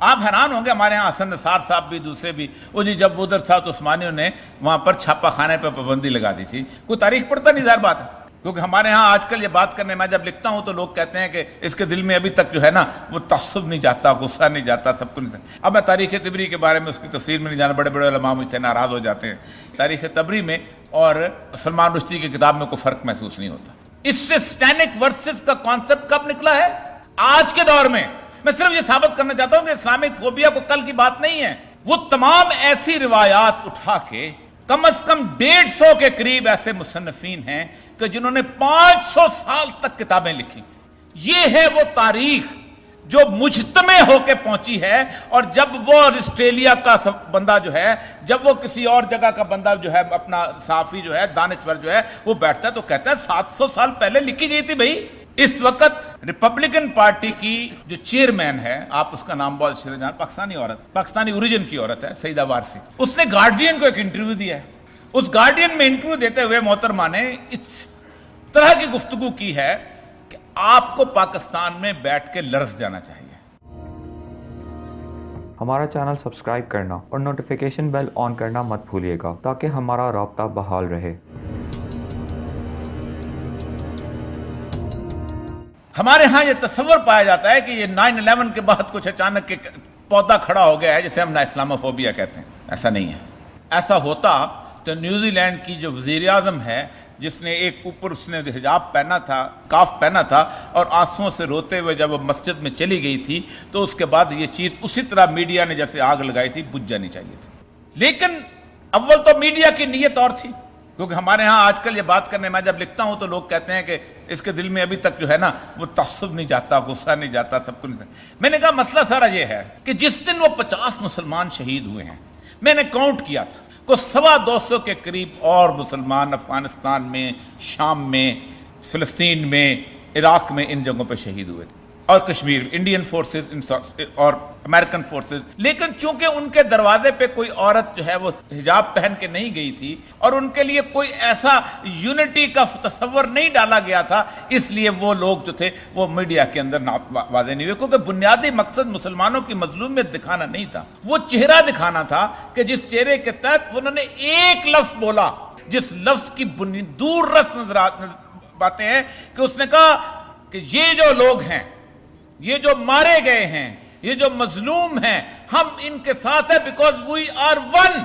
آپ حیران ہوں گے، ہمارے ہاں حسن نثار صاحب بھی دوسرے بھی، وہ جی جب ادھر تھا تو عثمانیوں نے وہاں پر چھاپا خانے پہ پابندی لگا دی تھی. کوئی تاریخ پڑھتا نہیں، ظاہر بات ہے، کیونکہ ہمارے ہاں آج کل یہ بات کرنے میں جب لکھتا ہوں تو لوگ کہتے ہیں کہ اس کے دل میں ابھی تک جو ہے نا وہ تعصب نہیں جاتا، غصہ نہیں جاتا، سب کچھ نہیں. اب میں تاریخ طبری کے بارے میں اس کی تفسیر میں نہیں جانا، بڑے بڑے علماء مجھ سے ناراض ہو جاتے ہیں. تاریخ طبری میں اور سلمان رشدی کی کتاب میں کوئی فرق محسوس نہیں ہوتا. اس سے سٹینک ورسز کا کانسیپٹ کب نکلا ہے؟ آج کے دور میں. میں صرف یہ ثابت کرنا چاہتا ہوں کہ اسلامک فوبیا کو کل کی بات نہیں ہے. وہ تمام ایسی روایات اٹھا کے کم از کم 150 کے قریب ایسے مصنفین ہیں کہ جنہوں نے 500 سال تک کتابیں لکھی. یہ ہے وہ تاریخ جو مجتمع ہو کے پہنچی ہے. اور جب وہ آسٹریلیا کا بندہ جو ہے، جب وہ کسی اور جگہ کا بندہ جو ہے، اپنا صحافی جو ہے، دانشور جو ہے، وہ بیٹھتا ہے تو کہتا ہے 700 سال پہلے لکھی گئی تھی. بھائی اس وقت ریپبلکن پارٹی کی جو چیئرمین ہے، آپ اس کا نام بہت جان، پاکستانی عورت، پاکستانی اوریجن کی عورت ہے، سیدہ وارثی. اس نے گارڈین کو ایک انٹرویو دیا ہے. اس گارڈین میں انٹرویو دیتے ہوئے محترمہ نے اس طرح کی گفتگو کی ہے کہ آپ کو پاکستان میں بیٹھ کے لرز جانا چاہیے. ہمارا چینل سبسکرائب کرنا اور نوٹیفیکیشن بیل آن کرنا مت بھولیے گا تاکہ ہمارا رابطہ بحال رہے. ہمارے ہاں یہ تصور پایا جاتا ہے کہ یہ 9/11 کے بعد کچھ اچانک ایک پودا کھڑا ہو گیا ہے جسے ہم اسلاموفوبیا کہتے ہیں. ایسا نہیں ہے. ایسا ہوتا تو نیوزی لینڈ کی جو وزیر اعظم ہے، جس نے ایک اوپر اس نے حجاب پہنا تھا، کاف پہنا تھا، اور آنسوؤں سے روتے ہوئے جب وہ مسجد میں چلی گئی تھی تو اس کے بعد یہ چیز اسی طرح میڈیا نے جیسے آگ لگائی تھی بجھ جانی چاہیے تھی. لیکن اول تو میڈیا کی نیت اور تھی، کیونکہ ہمارے ہاں آج کل یہ بات کرنے میں جب لکھتا ہوں تو لوگ کہتے ہیں کہ اس کے دل میں ابھی تک جو ہے نا وہ تعصب نہیں جاتا، غصہ نہیں جاتا، سب کچھ نہیں. میں نے کہا مسئلہ سارا یہ ہے کہ جس دن وہ 50 مسلمان شہید ہوئے ہیں، میں نے کاؤنٹ کیا تھا کو 250 کے قریب اور مسلمان افغانستان میں، شام میں، فلسطین میں، عراق میں، ان جگہوں پہ شہید ہوئے تھے، اور کشمیر، انڈین فورسز اور امریکن فورسز. لیکن چونکہ ان کے دروازے پہ کوئی عورت جو ہے وہ حجاب پہن کے نہیں گئی تھی اور ان کے لیے کوئی ایسا یونٹی کا تصور نہیں ڈالا گیا تھا، اس لیے وہ لوگ جو تھے وہ میڈیا کے اندر واضح نہیں ہوئے. کیونکہ بنیادی مقصد مسلمانوں کی مظلومیت دکھانا نہیں تھا، وہ چہرہ دکھانا تھا کہ جس چہرے کے تحت انہوں نے ایک لفظ بولا، جس لفظ کی دور رس نظرات باتیں ہیں کہ اس نے کہا کہ یہ جو لوگ ہیں، یہ جو مارے گئے ہیں، یہ جو مظلوم ہیں، ہم ان کے ساتھ ہیں بیکاز وی آر ون.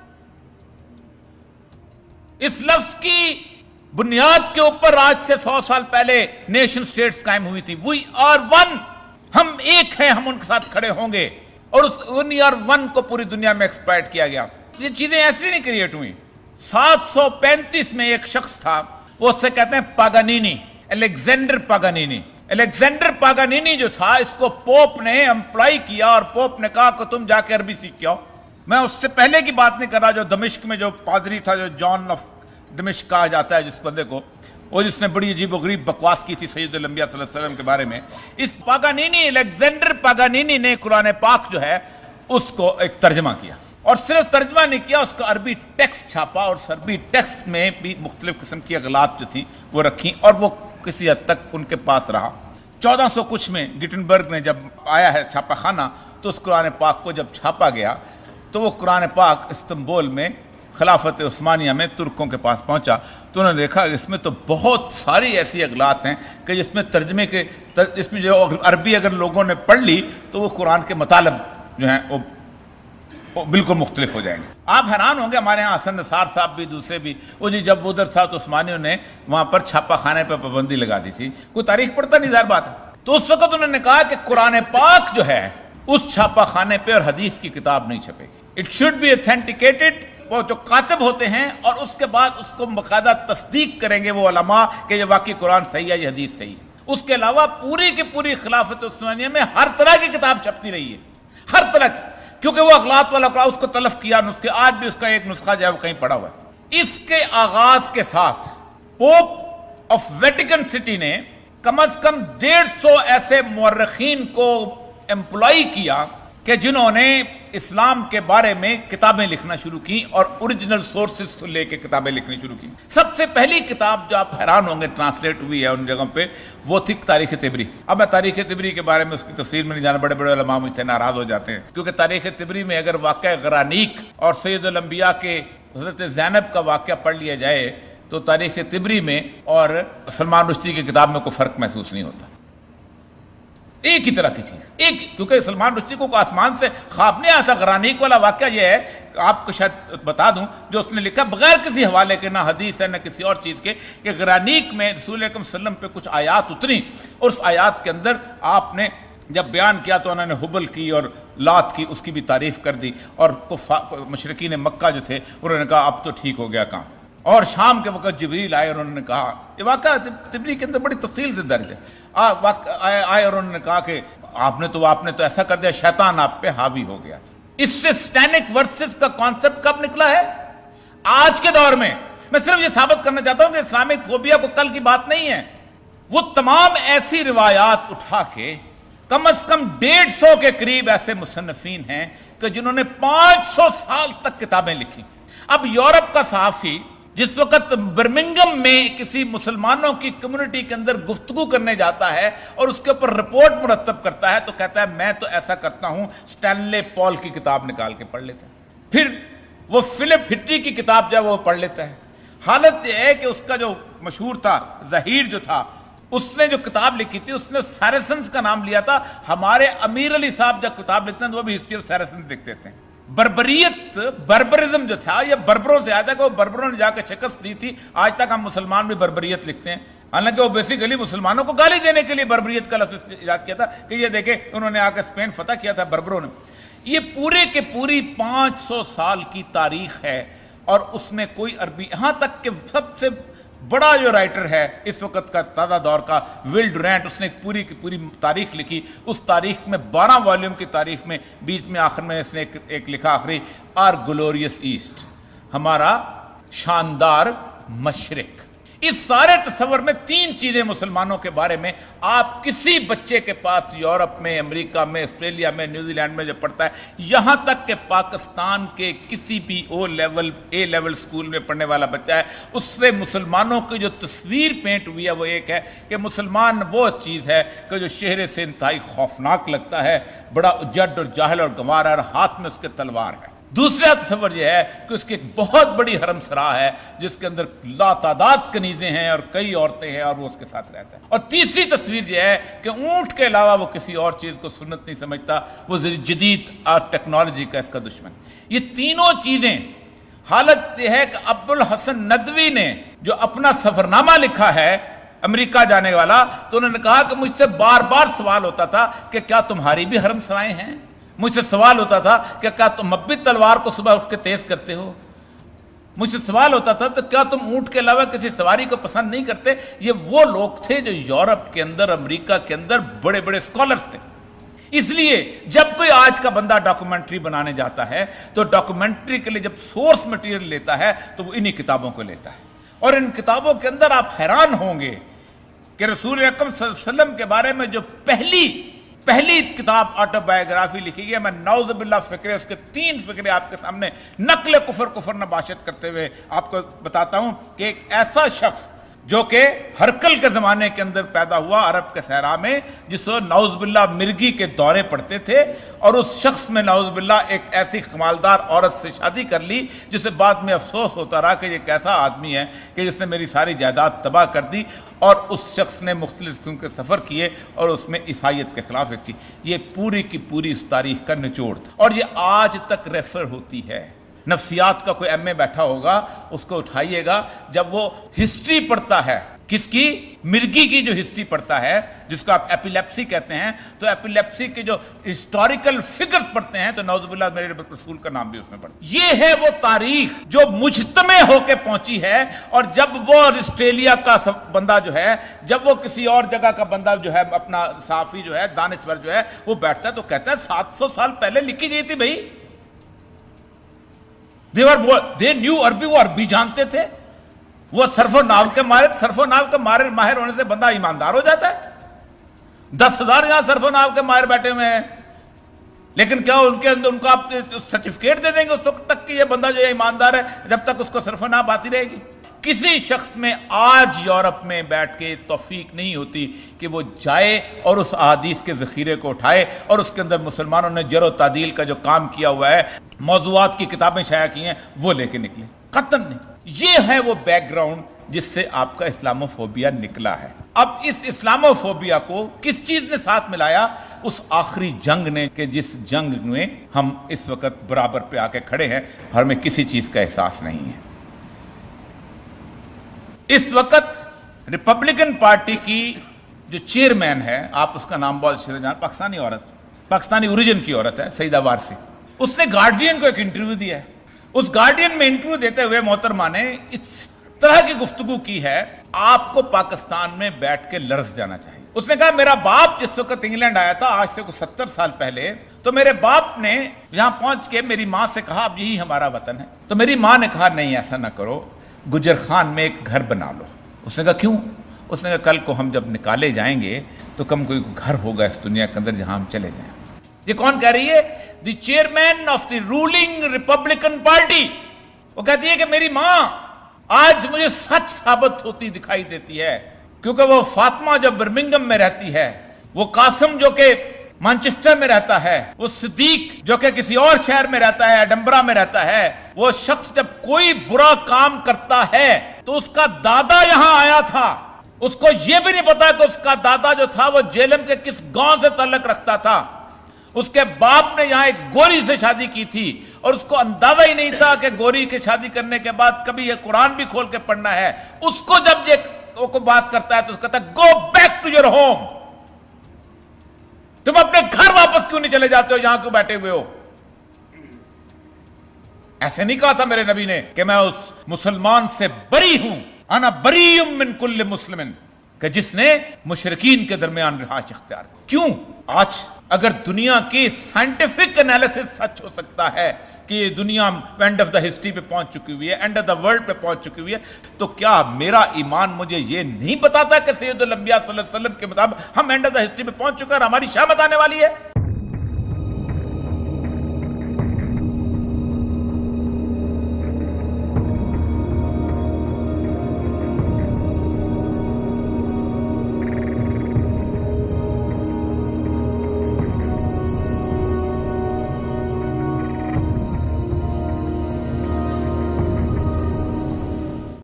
اس لفظ کی بنیاد کے اوپر آج سے 100 سال پہلے نیشن سٹیٹس قائم ہوئی تھی. وی آر ون، ہم ایک ہیں، ہم ان کے ساتھ کھڑے ہوں گے. اور اس وی آر ون کو پوری دنیا میں ایکسپلائٹ کیا گیا. یہ چیزیں ایسی نہیں کریٹ ہوئی. 735 میں ایک شخص تھا، وہ اس سے کہتے ہیں پاگانینی، الیگزینڈر پاگانینی. الیگزینڈر پاگانینی جو تھا، اس کو پوپ نے امپلائی کیا اور پوپ نے کہا کہ تم جا کے عربی سیکھ کے آؤ. میں اس سے پہلے کی بات نہیں کر رہا جو دمشق میں جو پادری تھا، جو جان آف دمشق کہا جاتا ہے جس بندے کو، وہ جس نے بڑی عجیب و غریب بکواس کی تھی سید الانبیاء صلی اللہ علیہ وسلم کے بارے میں. اس پاگانینی، الیگزینڈر پاگانینی نے قرآن پاک جو ہے اس کو ایک ترجمہ کیا، اور صرف ترجمہ نہیں کیا، اس کا عربی ٹیکسٹ چھاپا، اور اس عربی ٹیکسٹ میں بھی مختلف قسم کی اغلاط جو تھیں وہ رکھیں، اور وہ کسی حد تک ان کے پاس رہا. 1400 کچھ میں گٹنبرگ نے جب آیا ہے چھاپا خانہ، تو اس قرآن پاک کو جب چھاپا گیا تو وہ قرآن پاک استنبول میں خلافت عثمانیہ میں ترکوں کے پاس پہنچا، تو انہوں نے دیکھا کہ اس میں تو بہت ساری ایسی اغلاط ہیں کہ جس میں ترجمے کے جس میں جو عربی اگر لوگوں نے پڑھ لی تو وہ قرآن کے مطالب جو ہیں وہ بالکل مختلف ہو جائیں گے. آپ حیران ہوں گے، ہمارے ہاں حسن نثار صاحب بھی دوسرے بھی، وہ جی جب ادھر تھا تو عثمانیوں نے وہاں پر چھاپا خانے پہ پابندی لگا دی تھی. کوئی تاریخ پڑھتا نہیں، ظاہر بات ہے. تو اس وقت انہوں نے کہا کہ قرآن پاک جو ہے اس چھاپا خانے پہ اور حدیث کی کتاب نہیں چھپے گی. It should be authenticated. وہ جو کاتب ہوتے ہیں اور اس کے بعد اس کو باقاعدہ تصدیق کریں گے وہ علماء کہ یہ واقعی قرآن صحیح ہے، یہ حدیث صحیح ہے. اس کے علاوہ پوری کی پوری خلافت عثمانیہ میں ہر طرح کی کتاب چھپتی رہی ہے، ہر طرح کی، کیونکہ وہ اغلاط والا قرآن اس کو تلف کیا نسخے، آج بھی اس کا ایک نسخہ جو ہے وہ کہیں پڑا ہوا ہے. اس کے آغاز کے ساتھ پوپ آف ویٹیکن سٹی نے کم از کم 150 ایسے مورخین کو امپلائی کیا کہ جنہوں نے اسلام کے بارے میں کتابیں لکھنا شروع کی اور اوریجنل سورسز سے لے کے کتابیں لکھنی شروع کی. سب سے پہلی کتاب جو آپ حیران ہوں گے ٹرانسلیٹ ہوئی ہے ان جگہوں پہ، وہ تھی تاریخ طبری. اب میں تاریخ طبری کے بارے میں اس کی تفصیل میں نہیں جانا، بڑے بڑے علماء مجھ سے ناراض ہو جاتے ہیں، کیونکہ تاریخ طبری میں اگر واقعہ غرانیق اور سید الانبیاء کے حضرت زینب کا واقعہ پڑھ لیا جائے تو تاریخ طبری میں اور سلمان رشدی کی کتاب میں کوئی فرق محسوس نہیں ہوتا، ایک ہی طرح کی چیز ایک. کیونکہ سلمان رشدی کو آسمان سے خواب نہیں آتا. غرانیق والا واقعہ یہ ہے، آپ کو شاید بتا دوں، جو اس نے لکھا بغیر کسی حوالے کے، نہ حدیث ہے نہ کسی اور چیز کے، کہ غرانیق میں رسول اکرم صلی اللہ علیہ وسلم پہ کچھ آیات اتری، اور اس آیات کے اندر آپ نے جب بیان کیا تو انہوں نے حبل کی اور لات کی، اس کی بھی تعریف کر دی، اور مشرکین مکہ جو تھے انہوں نے کہا اب تو ٹھیک ہو گیا کام. اور شام کے وقت جبریل آئے اور انہوں نے کہا، یہ واقعہ طبری کے اندر بڑی تفصیل سے درج ہے، آئے اور انہوں نے کہا کہ آپ نے تو ایسا کر دیا، شیطان آپ پہ حاوی ہو گیا. اس سے سٹینک ورسز کا کانسیپٹ کب نکلا ہے؟ آج کے دور میں. میں صرف یہ ثابت کرنا چاہتا ہوں کہ اسلامک فوبیا کو کل کی بات نہیں ہے. وہ تمام ایسی روایات اٹھا کے کم از کم 150 کے قریب ایسے مصنفین ہیں کہ جنہوں نے 500 سال تک کتابیں لکھی. اب یورپ کا صحافی جس وقت برمنگم میں کسی مسلمانوں کی کمیونٹی کے اندر گفتگو کرنے جاتا ہے اور اس کے اوپر رپورٹ مرتب کرتا ہے تو کہتا ہے میں تو ایسا کرتا ہوں سٹینلے پال کی کتاب نکال کے پڑھ لیتا ہے، پھر وہ فلپ ہٹری کی کتاب جو وہ پڑھ لیتا ہے. حالت یہ ہے کہ اس کا جو مشہور تھا ظہیر جو تھا، اس نے جو کتاب لکھی تھی اس نے سیرسنز کا نام لیا تھا. ہمارے امیر علی صاحب جب کتاب لکھتے ہیں تو وہ بھی ہسٹری آف سیرسنز لکھتے تھے. بربرزم جو تھا یہ بربروں سے آتا ہے کہ وہ بربروں نے جا کے شکست دی تھی. آج تک ہم مسلمان بھی بربریت لکھتے ہیں، حالانکہ وہ بیسیکلی مسلمانوں کو گالی دینے کے لیے بربریت کا لفظ ایجاد کیا تھا کہ یہ دیکھیں انہوں نے آ کے اسپین فتح کیا تھا بربروں نے. یہ پورے کے پوری 500 سال کی تاریخ ہے، اور اس میں کوئی عربی، یہاں تک کہ سب سے بڑا جو رائٹر ہے اس وقت کا تازہ دور کا ول ڈورینٹ، اس نے ایک پوری کی پوری تاریخ لکھی. اس تاریخ میں 12 والیوم کی تاریخ میں بیچ میں آخر میں اس نے ایک لکھا آخری، آر گلوریس ایسٹ، ہمارا شاندار مشرق. اس سارے تصور میں 3 چیزیں مسلمانوں کے بارے میں آپ کسی بچے کے پاس یورپ میں، امریکہ میں، آسٹریلیا میں، نیوزی لینڈ میں جب پڑھتا ہے، یہاں تک کہ پاکستان کے کسی بھی اے لیول سکول میں پڑھنے والا بچہ ہے، اس سے مسلمانوں کی جو تصویر پینٹ ہوئی ہے وہ ایک ہے کہ مسلمان وہ چیز ہے کہ جو چہرے سے انتہائی خوفناک لگتا ہے، بڑا جڈ اور جاہل اور گنوار ہے، اور ہاتھ میں اس کے تلوار ہے. دوسرا تصور یہ ہے کہ اس کی ایک بہت بڑی حرم سرا ہے جس کے اندر لا تعداد کنیزیں ہیں اور کئی عورتیں ہیں اور وہ اس کے ساتھ رہتا ہے. اور تیسری تصویر یہ ہے کہ اونٹ کے علاوہ وہ کسی اور چیز کو سنت نہیں سمجھتا، وہ جدید اور ٹیکنالوجی کا اس کا دشمن. یہ تینوں چیزیں، حالت یہ ہے کہ ابوالحسن ندوی نے جو اپنا سفرنامہ لکھا ہے امریکہ جانے والا، تو انہوں نے کہا کہ مجھ سے بار بار سوال ہوتا تھا کہ کیا تمہاری بھی حرم سرائیں ہیں؟ مجھ سے سوال ہوتا تھا کہ کیا تم اب بھی تلوار کو صبح اٹھ کے تیز کرتے ہو؟ مجھ سے سوال ہوتا تھا تو کیا تم اونٹ کے علاوہ کسی سواری کو پسند نہیں کرتے؟ یہ وہ لوگ تھے جو یورپ کے اندر، امریکہ کے اندر بڑے بڑے اسکالرز تھے. اس لیے جب کوئی آج کا بندہ ڈاکومنٹری بنانے جاتا ہے تو ڈاکومنٹری کے لیے جب سورس مٹیریل لیتا ہے تو وہ انہی کتابوں کو لیتا ہے. اور ان کتابوں کے اندر آپ حیران ہوں گے کہ رسول اکرم صلی اللہ علیہ وسلم کے بارے میں جو پہلی کتاب آٹو بایوگرافی لکھی گئی ہے، میں نعوذ باللہ فکرے اس کے 3 فکرے آپ کے سامنے نقل کفر نباشت کرتے ہوئے آپ کو بتاتا ہوں کہ ایک ایسا شخص جو کہ ہرکل کے زمانے کے اندر پیدا ہوا عرب کے صحرا میں، جس کو نعوذ باللہ مرگی کے دورے پڑتے تھے، اور اس شخص میں نعوذ باللہ ایک ایسی خمالدار عورت سے شادی کر لی جسے بعد میں افسوس ہوتا رہا کہ یہ کیسا آدمی ہے کہ جس نے میری ساری جائیداد تباہ کر دی. اور اس شخص نے مختلف قسم کے سفر کیے اور اس میں عیسائیت کے خلاف ایک چیز، یہ پوری کی پوری اس تاریخ کا نچوڑ تھا، اور یہ آج تک ریفر ہوتی ہے. نفسیات کا کوئی ایم اے بیٹھا ہوگا، اس کو اٹھائیے گا، جب وہ ہسٹری پڑھتا ہے، کس کی؟ مرگی کی جو ہسٹری پڑھتا ہے، جس کو آپ ایپیلیپسی کہتے ہیں، تو ایپیلیپسی کے جو ہسٹوریکل فگر پڑھتے ہیں تو نعوذ باللہ میرے رسول کا نام بھی اس میں پڑھتا ہے. یہ ہے وہ تاریخ جو مجتمع ہو کے پہنچی ہے. اور جب وہ آسٹریلیا کا بندہ جو ہے، جب وہ کسی اور جگہ کا بندہ جو ہے، اپنا صحافی جو ہے، دانشور جو ہے، وہ بیٹھتا ہے تو کہتا ہے 700 سال پہلے لکھی گئی تھی بھائی. they knew عربی، وہ عربی جانتے تھے، وہ صرف و نحو کے ماہر، صرف و نحو کے ماہر ہونے سے بندہ ایماندار ہو جاتا ہے. 10,000 یہاں صرف و نحو کے ماہر بیٹھے ہوئے ہیں، لیکن کیا ان کے اندر ان کو آپ سرٹیفکیٹ دے دیں گے اس وقت تک کہ یہ بندہ جو ہے ایماندار ہے جب تک اس کو صرف ناب آتی رہے گی؟ کسی شخص میں آج یورپ میں بیٹھ کے توفیق نہیں ہوتی کہ وہ جائے اور اس احادیث کے ذخیرے کو اٹھائے اور اس کے اندر مسلمانوں نے جرح و تعدیل کا جو کام کیا ہوا ہے، موضوعات کی کتابیں شائع کی ہیں، وہ لے کے نکلے. قطعاً نہیں. یہ ہے وہ بیک گراؤنڈ جس سے آپ کا اسلاموفوبیا نکلا ہے. اب اس اسلاموفوبیا کو کس چیز نے ساتھ ملایا؟ اس آخری جنگ نے، کہ جس جنگ میں ہم اس وقت برابر پہ آ کے کھڑے ہیں اور ہمیں کسی چیز کا احساس نہیں ہے. اس وقت ریپبلکن پارٹی کی جو چیئرمین ہے، آپ اس کا نام بہت جان، پاکستانی عورت، پاکستانی اوریجن کی عورت ہے، سعیدہ وارثی. اس نے گارڈین کو ایک انٹرویو دیا ہے. اس گارڈین میں انٹرویو دیتے ہوئے محترمہ نے اس طرح کی گفتگو کی ہے، آپ کو پاکستان میں بیٹھ کے لرز جانا چاہیے. اس نے کہا میرا باپ جس وقت انگلینڈ آیا تھا آج سے 70 سال پہلے، تو میرے باپ نے یہاں پہنچ کے میری ماں سے کہا اب یہی ہمارا وطن ہے. تو میری ماں نے کہا نہیں ایسا نہ کرو، گجر خان میں ایک گھر بنا لو. اس نے کہا کیوں؟ اس نے کہا کل کو ہم جب نکالے جائیں گے تو کم کوئی گھر ہوگا اس دنیا کے اندر جہاں ہم چلے جائیں. یہ کون کہہ رہی ہے؟ The chairman of the ruling Republican party. وہ کہتی ہے کہ میری ماں آج مجھے سچ ثابت ہوتی دکھائی دیتی ہے، کیونکہ وہ فاطمہ جو برمنگم میں رہتی ہے، وہ قاسم جو کہ مانچسٹر میں رہتا ہے، وہ صدیق جو کہ کسی اور شہر میں رہتا ہے، ایڈنبرا میں رہتا ہے، وہ شخص جب کوئی برا کام کرتا ہے تو اس کا دادا یہاں آیا تھا. اس کو یہ بھی نہیں پتا کہ اس کا دادا جو تھا وہ جیلم کے کس گاؤں سے تعلق رکھتا تھا. اس کے باپ نے یہاں ایک گوری سے شادی کی تھی اور اس کو اندازہ ہی نہیں تھا کہ گوری کے شادی کرنے کے بعد کبھی یہ قرآن بھی کھول کے پڑھنا ہے. اس کو جب یہ کو بات کرتا ہے تو اس کہتا ہے go back to your home. تم اپنے گھر واپس کیوں نہیں چلے جاتے ہو؟ یہاں کیوں بیٹھے ہوئے ہو؟ ایسے نہیں کہا تھا میرے نبی نے کہ میں اس مسلمان سے بری ہوں، انا بری من کل مسلم، کہ جس نے مشرکین کے درمیان رہائش اختیار کی. کیوں؟ آج اگر دنیا کی سائنٹیفک انالیسس سچ ہو سکتا ہے کہ یہ دنیا اینڈ آف دا ہسٹری پہ پہنچ چکی ہوئی ہے، اینڈ آف دا ورلڈ پہ پہنچ چکی ہوئی ہے، تو کیا میرا ایمان مجھے یہ نہیں بتاتا کہ سید الانبیاء صلی اللہ علیہ وسلم کے مطابق ہم اینڈ آف دا ہسٹری پہ پہنچ چکے ہیں اور ہماری شامت آنے والی ہے؟